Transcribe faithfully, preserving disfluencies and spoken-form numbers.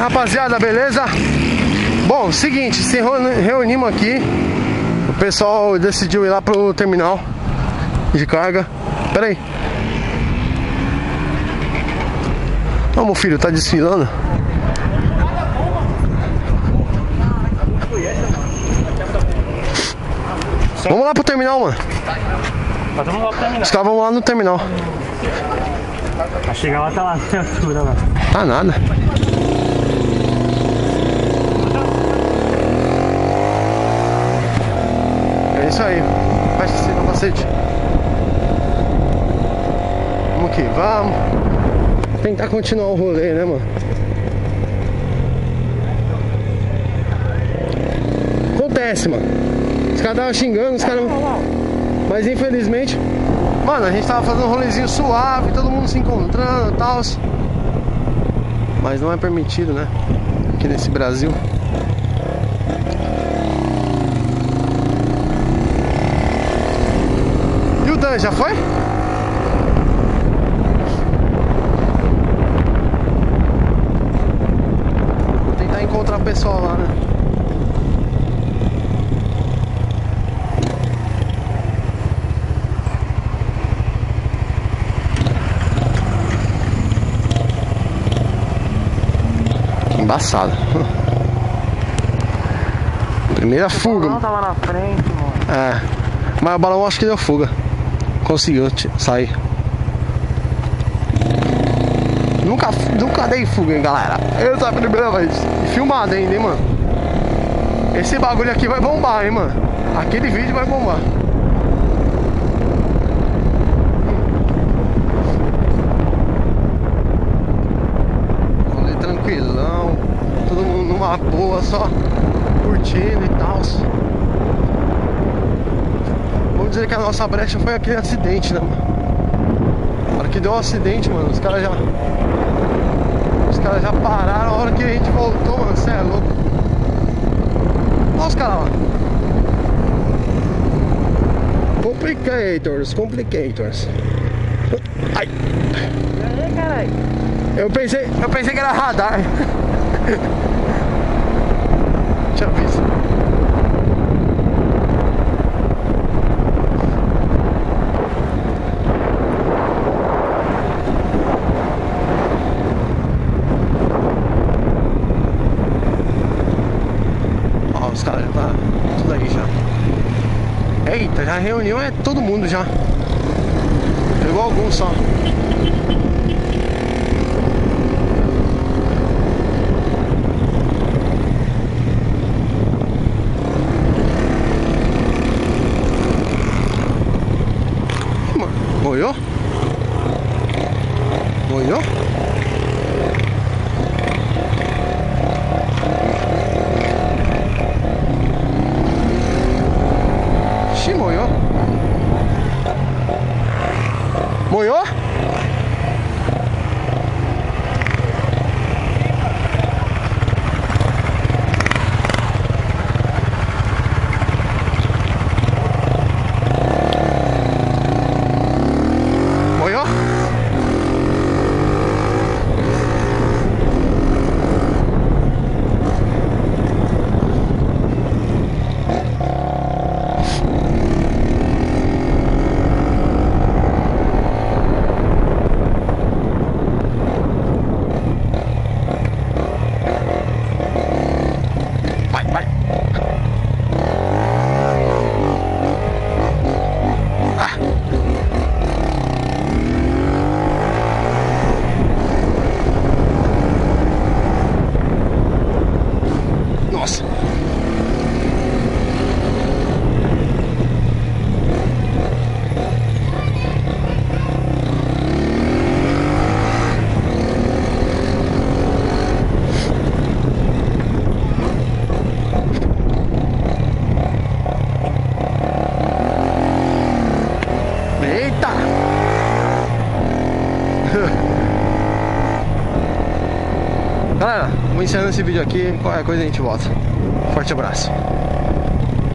rapaziada, beleza? Bom, seguinte, se reunimos aqui. O pessoal decidiu ir lá pro terminal de carga. Pera aí. Vamos, filho, tá desfilando. Vamos lá pro terminal, mano. Os caras vão lá no terminal. Vai chegar lá, tá lá na altura lá. Tá nada. É isso aí. Fecha esse capacete. Vamos aqui, vamos. Tentar continuar o rolê, né, mano? Acontece, mano. Os caras estavam xingando, os caras... Mas infelizmente... Mano, a gente tava fazendo um rolezinho suave, todo mundo se encontrando e tal. Mas não é permitido, né? Aqui nesse Brasil. E o Dan, já foi? Vou tentar encontrar o pessoal lá, né? Embaçado. Primeira fuga. O balão tava na frente, mano. É. Mas o balão acho que deu fuga. Conseguiu sair. Nunca, nunca dei fuga, hein, galera. Essa é a primeira vez. E filmado ainda, hein, mano. Esse bagulho aqui vai bombar, hein, mano. Aquele vídeo vai bombar. Tranquilão, todo mundo numa boa, só curtindo e tal. Vamos dizer que a nossa brecha foi aquele acidente, né, mano? Na hora que deu o um acidente, mano, os caras já Os caras já pararam. A hora que a gente voltou, mano, cê é louco. Olha os caras lá. Complicators, complicators. Ai. E aí, caralho? Eu pensei, eu pensei que era radar. Tinha visto. Ó, os caras já tá tudo aí já. Eita, já reuniu é todo mundo já. Pegou alguns só. Moiou? Moiou? Ixi, moiou? Moiou? Galera, vou encerrando esse vídeo aqui. Qualquer coisa a gente volta. Forte abraço.